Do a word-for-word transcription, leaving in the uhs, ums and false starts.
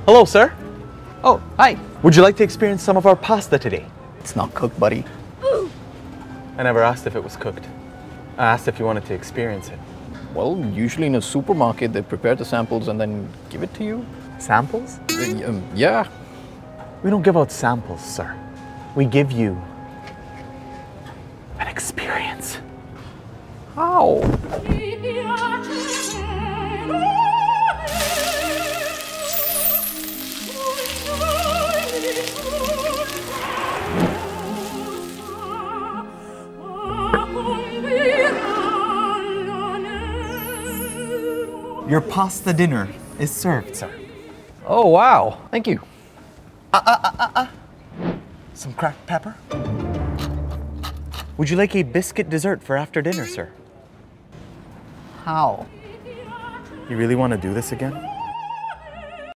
Hello, sir. Oh, hi. Would you like to experience some of our pasta today? It's not cooked, buddy. I never asked if it was cooked. I asked if you wanted to experience it. Well, usually in a supermarket, they prepare the samples and then give it to you. Samples? Uh, um, yeah. We don't give out samples, sir. We give you an experience. How? Your pasta dinner is served, sir. Oh, wow. Thank you. Some cracked pepper? Would you like a biscuit dessert for after dinner, sir? How? You really want to do this again?